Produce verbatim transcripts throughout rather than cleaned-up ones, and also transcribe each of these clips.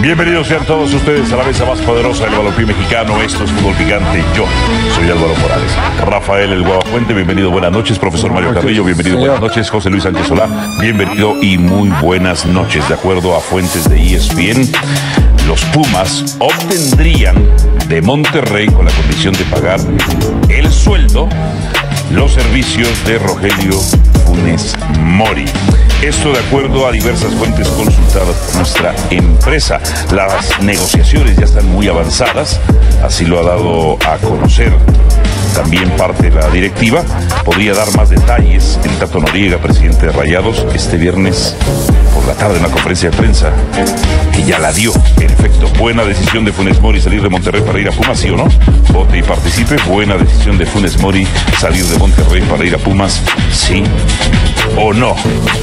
Bienvenidos sean todos ustedes a la mesa más poderosa del balompié mexicano. Esto es Fútbol Picante. Yo soy Álvaro Morales. Rafael El Guabafuente, bienvenido, buenas noches. Profesor Mario Carrillo, bienvenido, buenas noches. José Luis Sánchez Solá, bienvenido y muy buenas noches. De acuerdo a fuentes de E S P N, los Pumas obtendrían de Monterrey, con la condición de pagar el sueldo, los servicios de Rogelio Funes Mori. Esto de acuerdo a diversas fuentes consultadas por nuestra empresa. Las negociaciones ya están muy avanzadas, así lo ha dado a conocer también parte de la directiva. Podría dar más detalles el Tato Noriega, presidente de Rayados, este viernes por la tarde en una conferencia de prensa, que ya la dio. En efecto, buena decisión de Funes Mori salir de Monterrey para ir a Pumas, ¿sí o no? Vote y participe. Buena decisión de Funes Mori salir de Monterrey para ir a Pumas, ¿sí o no?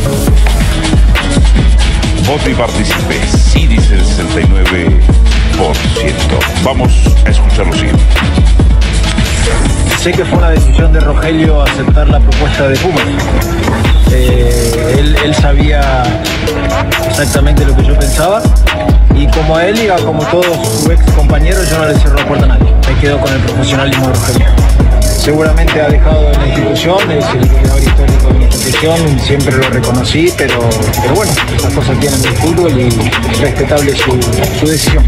Vote y participe. Sí, dice el sesenta y nueve por ciento. Vamos a escuchar lo siguiente. Sé que fue una decisión de Rogelio aceptar la propuesta de Pumas. Eh, él, él sabía exactamente lo que yo pensaba, y como a él y a como todos sus ex compañeros, yo no le cierro la puerta a nadie. Me quedo con el profesionalismo de Rogelio. Seguramente ha dejado la institución, es el goleador histórico de la institución, siempre lo reconocí, pero, pero bueno, estas cosas tienen el fútbol y es respetable su, su decisión.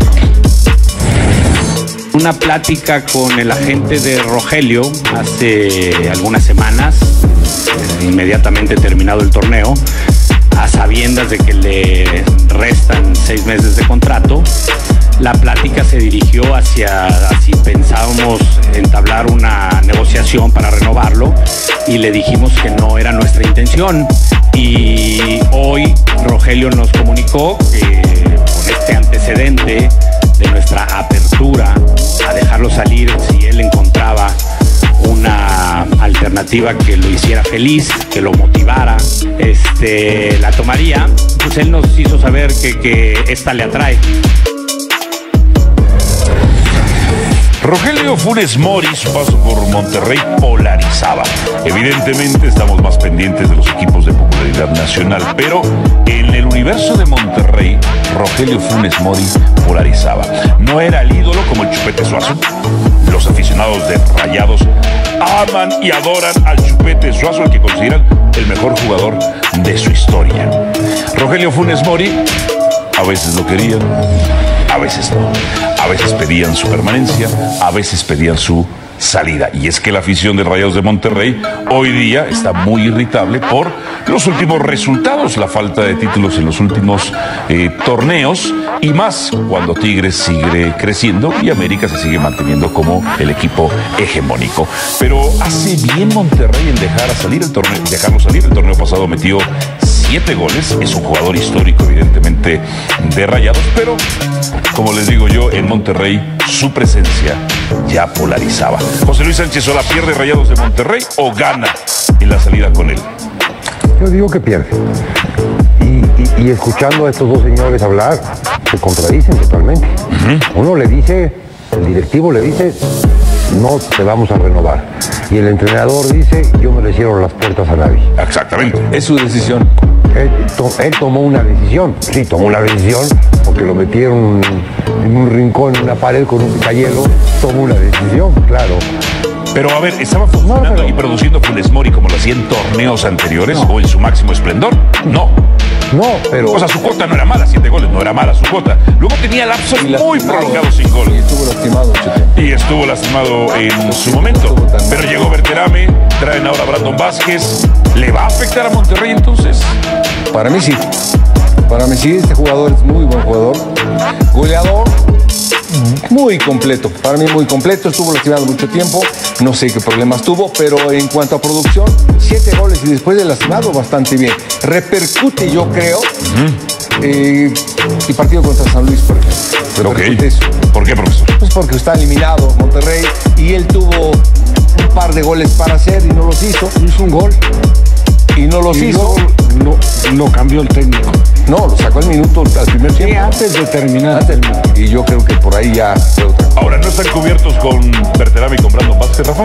Una plática con el agente de Rogelio hace algunas semanas, eh, inmediatamente terminado el torneo, a sabiendas de que le restan seis meses de contrato. La plática se dirigió hacia si pensábamos entablar una negociación para renovarlo, y le dijimos que no era nuestra intención. Y hoy Rogelio nos comunicó que con este antecedente de nuestra apertura a dejarlo salir si él encontraba una alternativa que lo hiciera feliz, que lo motivara, este, la tomaría. Pues él nos hizo saber que, que esta le atrae. Rogelio Funes Mori, su paso por Monterrey polarizaba. Evidentemente estamos más pendientes de los equipos de popularidad nacional, pero en el universo de Monterrey, Rogelio Funes Mori polarizaba. No era el ídolo como el Chupete Suazo. Los aficionados de Rayados aman y adoran al Chupete Suazo, al que consideran el mejor jugador de su historia. Rogelio Funes Mori, a veces lo querían, a veces no. A veces pedían su permanencia, a veces pedían su salida. Y es que la afición de Rayados de Monterrey hoy día está muy irritable por los últimos resultados, la falta de títulos en los últimos eh, torneos, y más cuando Tigres sigue creciendo y América se sigue manteniendo como el equipo hegemónico. Pero hace bien Monterrey en dejar a salir el torneo, dejarlo salir. El torneo pasado metió siete goles, es un jugador histórico evidentemente de Rayados, pero como les digo yo, en Monterrey su presencia ya polarizaba. José Luis Sánchez Solá, ¿pierde Rayados de Monterrey o gana en la salida con él? Yo digo que pierde. Y, y, y escuchando a estos dos señores hablar, se contradicen totalmente. Uh-huh. Uno le dice, el directivo le dice, no te vamos a renovar. Y el entrenador dice, yo no le cierro las puertas a nadie. Exactamente. Es su decisión. Él, to, él tomó una decisión. Sí, tomó una decisión porque lo metieron en un rincón, en una pared con un picayelo. Tomó una decisión, claro. Pero a ver, ¿estaba funcionando no, pero... y produciendo Funes Mori como lo hacía en torneos anteriores no. o en su máximo esplendor? No. No, pero... O sea, su cuota no era mala, siete goles, no era mala su cuota. Luego tenía lapsos muy prolongados sin gol. Y estuvo lastimado, Chete. Y estuvo lastimado en su momento. Pero llegó Berterame, traen ahora a Brandon Vázquez. ¿Le va a afectar a Monterrey entonces? Para mí sí. Para mí sí, este jugador es muy buen jugador. Goleador, muy completo. Para mí muy completo. Estuvo lastimado mucho tiempo. No sé qué problemas tuvo, pero en cuanto a producción, siete goles y después de lastimado, bastante bien. Repercute, yo creo, uh-huh. eh, el partido contra San Luis, por ejemplo. Okay. Eso. ¿Por qué, profesor? Pues porque está eliminado Monterrey y él tuvo un par de goles para hacer y no los hizo. Hizo un gol. Y no los y hizo. No, no, no cambió el técnico. No, lo sacó al minuto, al primer tiempo. Sí, antes de terminar. Antes, y yo creo que por ahí ya fue otra. Ahora, ¿no están cubiertos con Berterame y con Brandon Vázquez, Rafa?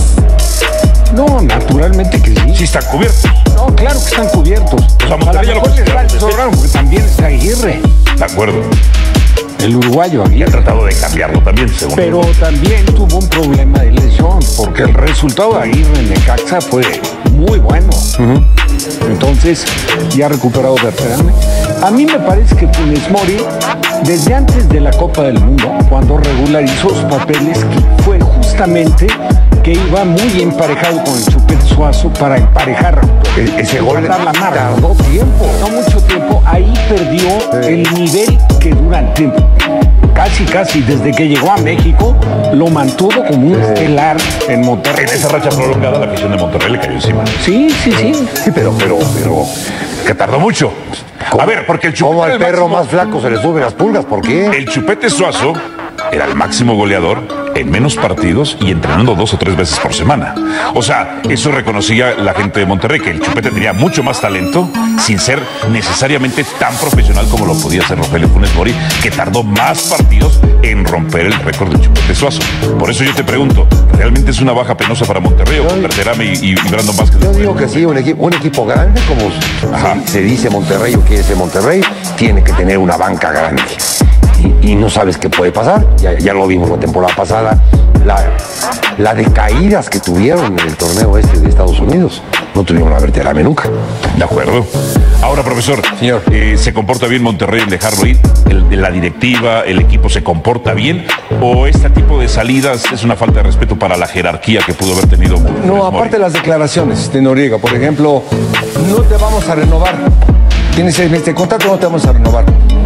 No, naturalmente que sí. Sí están cubiertos. No, claro que están cubiertos. O sea, Monterrey ya lo considera. Porque también está Aguirre. De acuerdo. el uruguayo Y Aguirre. ha tratado de cambiarlo también, según Pero él. también tuvo un problema de lesión, porque el resultado de Aguirre en Necaxa fue muy bueno. Entonces, ya ha recuperado Berterame. A mí me parece que Funes Mori, desde antes de la Copa del Mundo, cuando regularizó sus papeles, que fue justamente que iba muy emparejado con el Chupete Suazo para emparejar E- ese gol guardar la marca. tardó tiempo. No mucho tiempo, ahí perdió el nivel que durante casi, casi desde que llegó a México, lo mantuvo como un estelar en Monterrey. En esa racha prolongada, la afición de Monterrey le cayó encima. Sí, sí, sí. Sí, pero, pero, pero, que tardó mucho. A ver, porque el Chupete Como al era el perro máximo- más flaco se le suben las pulgas, ¿por qué? El Chupete Suazo era el máximo goleador en menos partidos y entrenando dos o tres veces por semana. O sea, eso reconocía la gente de Monterrey, que el Chupete tenía mucho más talento sin ser necesariamente tan profesional como lo podía ser Rogelio Funes Mori, que tardó más partidos en romper el récord del Chupete Suazo. Por eso yo te pregunto, ¿realmente es una baja penosa para Monterrey o con Berterame y, y Brandon Vázquez? Yo digo que sí, un equipo, un equipo grande, como Ajá. se, se dice Monterrey o quiere ser Monterrey, tiene que tener una banca grande. Y, y no sabes qué puede pasar. Ya, ya lo vimos la temporada pasada, la, la decaídas que tuvieron en el torneo este de Estados Unidos. No tuvieron a Berterame nunca. De acuerdo. Ahora, profesor, Señor. eh, ¿se comporta bien Monterrey en dejarlo ir? El, ¿La directiva, el equipo se comporta bien? ¿O este tipo de salidas es una falta de respeto para la jerarquía que pudo haber tenido Funes No, Mori? aparte de las declaraciones de Noriega, por ejemplo, no te vamos a renovar. Tienes seis meses de contrato, no te vamos a renovar.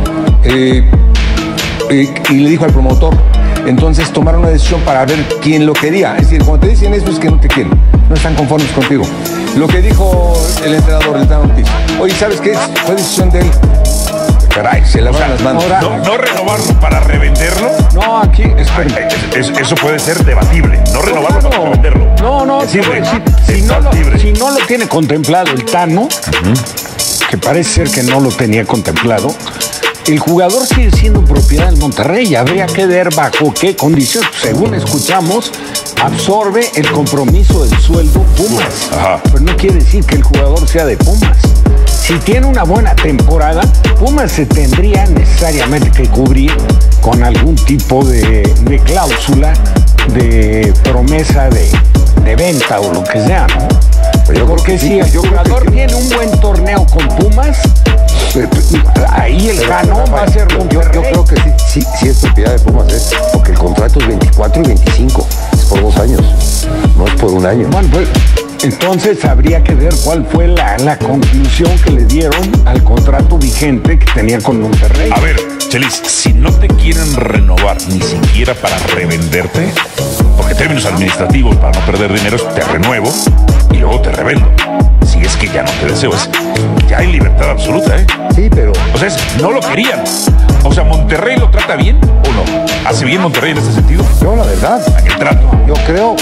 Eh, eh, y le dijo al promotor. Entonces tomaron una decisión para ver quién lo quería. Es decir, cuando te dicen eso es que no te quieren, no están conformes contigo. Lo que dijo el entrenador, el Tano Ortiz, oye, ¿sabes qué? Fue decisión de él. Caray, se lavaron las manos. ahora- No, no renovarlo para revenderlo. No, aquí, Ay, espérame. es- es- eso puede ser debatible. No renovarlo para revenderlo. No, no, Es te voy libre. a decir, si, no Estás lo, libre. si no lo tiene contemplado el Tano, que parece ser que no lo tenía contemplado, el jugador sigue siendo propiedad del Monterrey. Habría que ver bajo qué condiciones. Según escuchamos, absorbe el compromiso del sueldo Pumas. Ajá. Pero no quiere decir que el jugador sea de Pumas. Si tiene una buena temporada, Pumas se tendría necesariamente que cubrir con algún tipo de, de cláusula de promesa de, de venta o lo que sea, ¿no? Pero yo creo Porque que sí, si el yo creo jugador que- tiene un buen torneo con Pumas, ahí el gano va a ser yo, yo Monterrey. creo que sí, sí, sí es propiedad de Pumas, ¿eh? Porque el contrato es veinticuatro y veinticinco. Es por dos años, no es por un año. Bueno, pues entonces habría que ver cuál fue la, la conclusión que le dieron al contrato vigente que tenía con Monterrey. A ver, Chelis, si no te quieren renovar ni siquiera para revenderte, porque términos administrativos para no perder dinero es te renuevo y luego te revendo. Si es que ya no te deseo, es ya hay libertad absoluta, ¿eh? Sí, pero O sea, es, no lo querían. O sea, ¿Monterrey lo trata bien o no? ¿Hace bien Monterrey en ese sentido? yo la verdad, En el trato. yo creo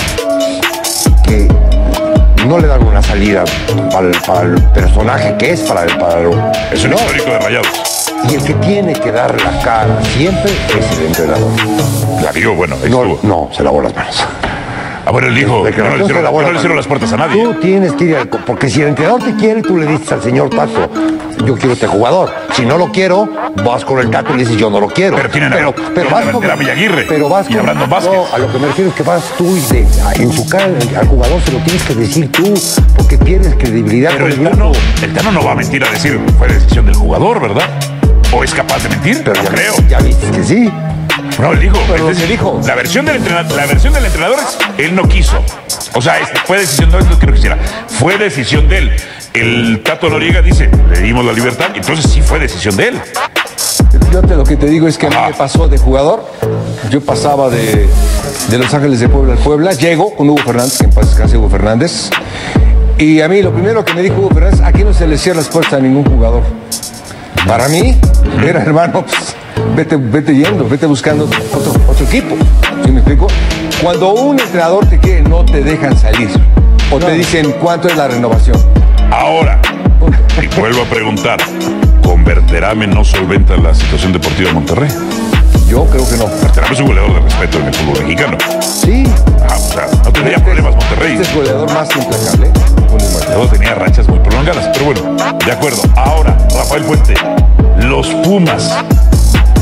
que no le dan una salida para el, para el personaje que es, para el... Para el- Es un no. histórico de Rayados. Y el que tiene que dar la cara siempre es el entrenador. La dio, bueno, ahí No, estuvo. no, se lavó las manos. Ah, bueno, él dijo De que no le hicieron, se lavó no las le hicieron manos. las puertas a nadie. Tú tienes que ir al... Porque si el entrenador te quiere, tú le dices al señor Tato, yo quiero este jugador. Si no lo quiero, vas con el Tato y le dices, yo no lo quiero. Pero tienen a- pero, tienen a vender a Villaguirre Pero vas y a con... Brandon Vázquez. No, a lo que me refiero es que vas tú y de, en su cara al jugador se lo tienes que decir tú, porque pierdes credibilidad Pero con el el Tano, grupo. el Tano no va a mentir a decir fue decisión del jugador, ¿verdad? ¿O es capaz de mentir? Pero no ya, creo. ya viste que sí. No, él dijo. Pero Entonces, lo que dijo. La versión, del entrenador, la versión del entrenador es, él no quiso. O sea, es- fue decisión, no es lo que no quisiera. Fue decisión de él. El Tato Noriega dice, le dimos la libertad, entonces sí fue decisión de él. Yo te, lo que te digo es que a mí Ajá. me pasó de jugador. Yo pasaba de, de Los Ángeles de Puebla al Puebla. Llego con Hugo Fernández, que en paz descanse Hugo Fernández. Y a mí lo primero que me dijo Hugo Fernández, aquí no se le cierra las puertas a ningún jugador. Para mí, era hermano, pues, vete, vete yendo, vete buscando otro, otro equipo. ¿Sí me explico? Cuando un entrenador te quiere, no te dejan salir. O te dicen cuánto es la renovación. Ahora, y vuelvo a preguntar, ¿con Berterame no solventa la situación deportiva de Monterrey? Yo creo que no. Berterame es un goleador de respeto en el fútbol mexicano. Sí. Ah, o sea, no tendría problemas Monterrey. Este es goleador más implacable. Luego tenía rachas muy prolongadas, pero bueno, de acuerdo. Ahora, Rafael Puente, los Pumas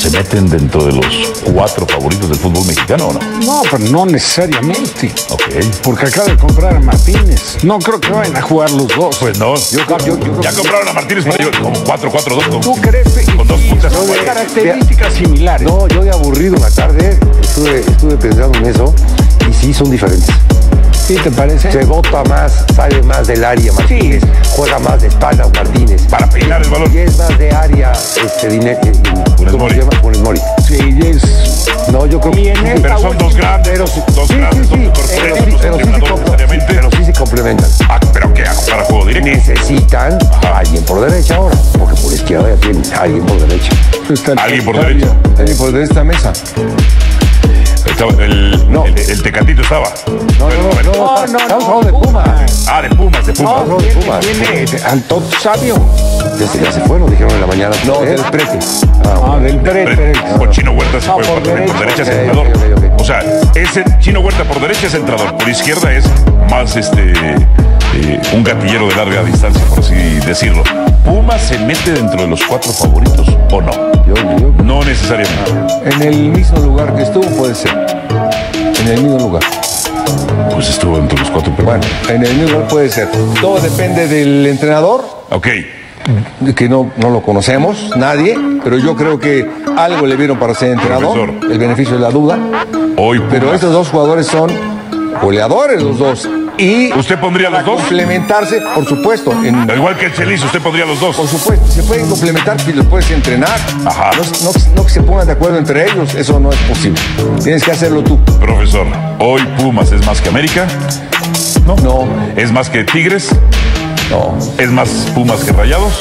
¿se meten dentro de los cuatro favoritos del fútbol mexicano o no? No, pero no necesariamente. Ok. Porque acaba de comprar a Martínez. No creo que vayan a jugar los dos. Pues no. Yo, yo, yo, ya compraron a Martínez para yo, como cuatro cuatro dos. ¿Tú crees? Con dos puntas. Son de características similares. No, yo de aburrido una tarde estuve, estuve pensando en eso y sí son diferentes. ¿Sí te parece? Se bota más, sabe más del área Martínez, sí. Juega más de espaldas Martínez. Para peinar el balón. Y es más de área, este, dine, eh, ¿cómo se llama? Funes Mori. Sí, es... No, yo creo que... Pero son dos grandes, pero, dos sí, grandes, sí, sí, dos pero, corpulentos, sí, pero, sí se necesariamente. pero sí se complementan. Ah, ¿pero qué? ¿Para juego directo? Necesitan a alguien por derecha ahora, porque por izquierda ya tienen a alguien por derecha. Alguien por derecha. Alguien por de esta mesa. Estaba, el, No. el, el Tecatito estaba. No, no, no, no, No, no, estamos no, hablando de Pumas. Ah, de Pumas, de Pumas. No, de Tiene, Pumas. tiene al Tot Sabio. Ya se, ya se fueron, dijeron en la mañana. No, ¿Eh? del Prete. Ah, del Prete. O Chino Huerta se Ah, fue por por, por derecha, derecha. es Ok, entrenador. ok, ok, ok. O sea, ese Chino Huerta por derecha es entrenador, por izquierda es más este eh, un gatillero de larga distancia, por así decirlo. ¿Pumas se mete dentro de los cuatro favoritos o no? Yo, yo, No necesariamente. En el mismo lugar que estuvo puede ser. En el mismo lugar. Pues estuvo dentro de los cuatro, pero Bueno, en el mismo lugar puede ser. Todo depende del entrenador, ok. que no, no lo conocemos, nadie, pero yo creo que algo le vieron para ser entrenador, Profesor. el beneficio de la duda. Hoy Pumas. Pero estos dos jugadores son goleadores los dos. Y ¿Usted pondría los para dos? complementarse, por supuesto, en, Al igual que el Chelis, usted pondría los dos. por supuesto, se pueden complementar y los puedes entrenar. Ajá. No, no, no que se pongan de acuerdo entre ellos, eso no es posible. Tienes que hacerlo tú. Profesor, hoy Pumas es más que América. No. No, ¿Es más que Tigres? no. ¿Es más Pumas que Rayados?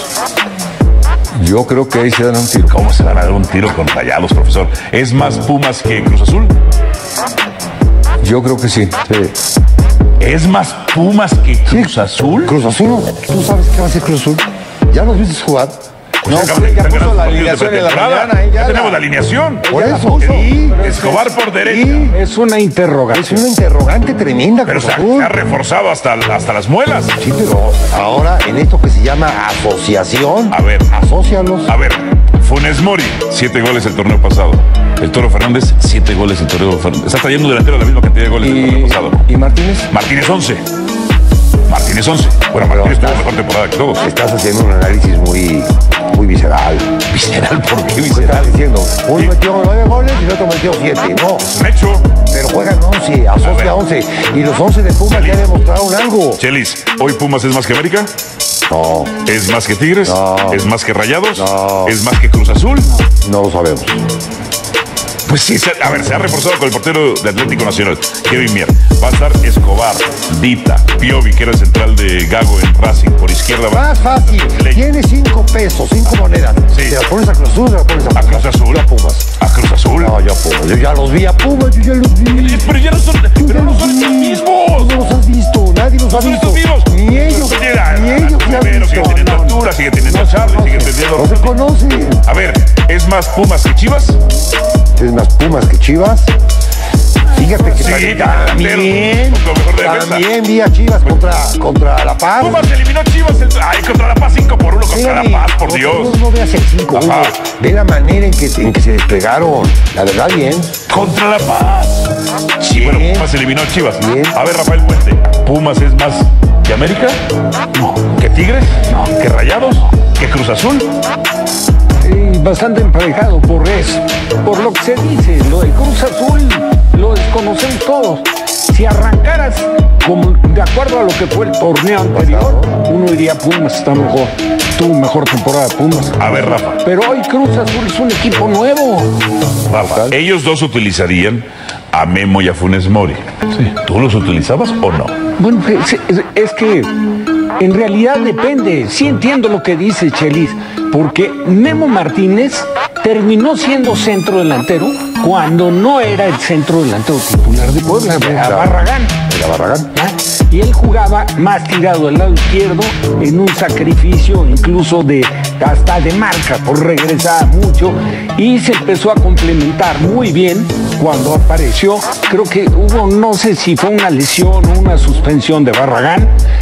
Yo creo que ahí se dan un tiro. ¿Cómo se van a dar un tiro con Rayados, profesor? ¿Es más Pumas que Cruz Azul? Yo creo que sí. sí. ¿Es más Pumas que Cruz Azul? Cruz Azul, ¿tú sabes qué va a hacer Cruz Azul? ¿Ya los viste jugar? Pues No, acaban sí, de ya ganar puso los la partidos de alineación en la pretemporada. mañana, eh, ya Ya la- tenemos la alineación. Por ya la eso, puso. sí. Escobar por derecha. Sí. Es una Es interrogación. una interrogante tremenda, Pero Cruz se ha, Azul. se ha reforzado hasta, hasta las muelas. Sí, pero ahora en esto que se llama asociación, A ver. asócialos. A ver, Funes Mori, siete goles el torneo pasado. El Toro Fernández, siete goles el torneo Fernández. Está trayendo delantero la misma cantidad de goles del Y, torneo pasado. y Martínez. Martínez once. Martínez once. Bueno, Martínez tuvo mejor temporada que todos. Estás haciendo un análisis muy, muy visceral. Visceral, ¿por qué ¿Qué visceral? estás diciendo? Uno Sí. metió nueve goles y el otro metió siete. No, Es un hecho. pero juegan once, A ver. asocia once. Y los once de Pumas ya demostraron algo. Chelis, ¿hoy Pumas es más que América? No, ¿Es más que Tigres? No. ¿Es más que Rayados? No. ¿Es más que Cruz Azul? no lo sabemos. Pues sí, se- a ver, se ha reforzado con el portero de Atlético Nacional, Kevin Mier. Va a estar Escobar, Dita, Piovi, que era el central de Gago en Racing, por izquierda. va- Más fácil. Le- Tiene cinco pesos, cinco monedas. Sí. ¿Te la pones a Cruz Azul o te la pones a A Cruz Azul. Yo a Pumas. A Cruz Azul. No, yo a Pumas. Yo ya los vi a Pumas, yo ya los vi. Eh, Pero ya no son, Yo pero ya no los son vi. estos Tú mismos. no los has visto, nadie los ha No son visto. estos mismos. Ni ellos, Mira, ni ellos se han Pero sigue visto. teniendo altura, sigue teniendo a Charlie, sigue teniendo... No se conocen. A ver, ¿es más Pumas que Chivas? Es más Pumas que Chivas. Fíjate que Sí, también, delantero, con mejor defensa. también vi a Chivas contra, contra La Paz. Pumas eliminó a Chivas. el- Ay, contra La Paz cinco por uno contra Mírame, La Paz, por no, Dios. No, no veas el cinco uno. Ajá. Ve la manera en que, en que se despegaron. La verdad, bien. Contra La Paz. Sí, bueno, Bien. Pumas eliminó a Chivas. Bien. A ver, Rafael Puente, ¿Pumas es más que América? No. ¿Que Tigres? No. ¿Que Rayados? ¿Que Cruz Azul? Y bastante emparejado por eso, por lo que se dice, lo de Cruz Azul lo desconocemos todos. Si arrancaras como de acuerdo a lo que fue el torneo anterior, uno diría Pumas está mejor, tuvo mejor temporada Pumas. A ver, Rafa. Pero hoy Cruz Azul es un equipo nuevo. Rafa, ellos dos utilizarían a Memo y a Funes Mori. ¿Tú los utilizabas o no? Bueno, es, es- es que en realidad depende. Sí entiendo lo que dice Chelis, porque Memo Martínez terminó siendo centro delantero cuando no era el centro delantero titular de Puebla, era Barragán. Era Barragán. ¿Ah? Y él jugaba más tirado del lado izquierdo en un sacrificio incluso de hasta de marca, por regresar mucho, y se empezó a complementar muy bien cuando apareció. Creo que hubo, no sé si fue una lesión o una suspensión de Barragán,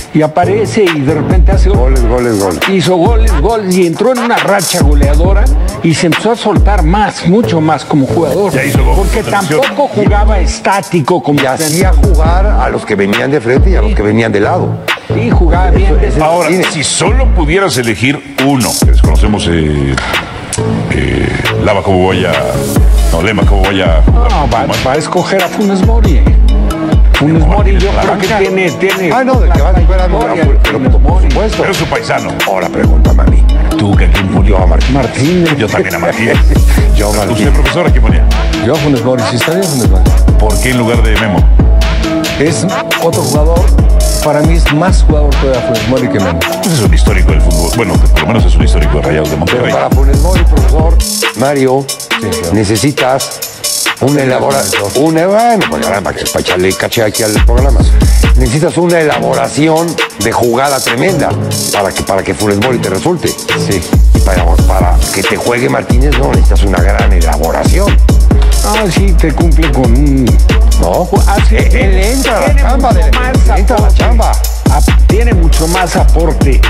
y aparece y de repente hace Goles, goles, goles. hizo goles, goles y entró en una racha goleadora y se empezó a soltar más, mucho más como jugador. Ya hizo gol Porque con selección. tampoco jugaba estático como Y hacía jugar a los que venían de frente y a los que venían de lado. Sí, jugaba bien. Eso- Ahora, Sí. si solo pudieras elegir uno, que desconocemos eh, eh, Lava cómo vaya, no, Lema cómo vaya a jugar. No, va, va a escoger a Funes Mori. Funes Mori yo la creo que banca. tiene, tiene... Ah, no, del que va a esperar, historia, pero Funes por Mori. supuesto. Pero es su paisano. Ahora pregúntame a mí. ¿Tú que a quién ponía? Yo a Martín. Martínez. Yo también a Martínez. Yo a ¿Usted, Martín. profesor, a quién ponía? Yo Funes Mori, sí está bien Funes Mori. ¿Por qué en lugar de Memo? Es otro jugador, para mí es más jugador todavía Funes Mori que Memo. Pues es un histórico del fútbol. Bueno, que por lo menos es un histórico de Rayados de Pero Monterrey. para Funes Mori, profesor, Mario, claro. necesitas una elaboración. Una, bueno, pues, para, que- para echarle caché aquí al programa. Necesitas una elaboración de jugada tremenda para que, para que Funes Mori te resulte. Sí. Y para, para que te juegue Martínez, no, necesitas una gran elaboración. Ah, sí, te cumple con un... ¿No? Hace, Él entra a la tiene chamba, mucho de- más entra a la aporte. chamba. Ap- tiene mucho más aporte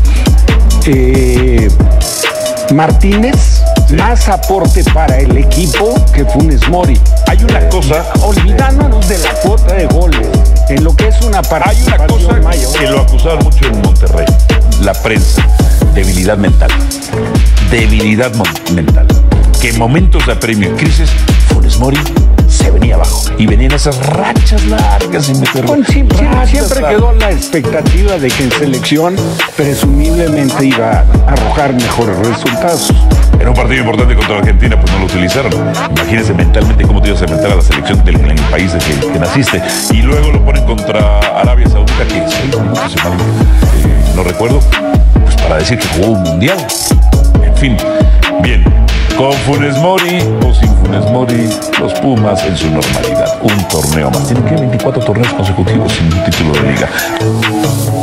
eh, Martínez, más aporte para el equipo que Funes Mori. Hay una cosa, Olvidándonos de la cuota de goles, en lo que es una hay una participación cosa mayor. que lo acusaban mucho en Monterrey. La prensa. Debilidad mental. Debilidad mon- mental. Que en momentos de apremio y crisis, Funes Mori se venía abajo. Y venían esas rachas largas sin meter Bueno, siempre, rachas siempre largas. quedó la expectativa de que en selección presumiblemente iba a arrojar mejores resultados. En un partido importante contra Argentina, pues no lo utilizaron. Imagínense mentalmente cómo te ibas a enfrentar a la selección del en el país de que, que naciste. Y luego lo ponen contra Arabia Saudita, que seis minutos, si mal, eh, no recuerdo, pues para decir que jugó un mundial. En fin, bien. Con Funes Mori o sin Funes Mori, los Pumas en su normalidad. Un torneo más. Tienen que veinticuatro torneos consecutivos sin un título de liga.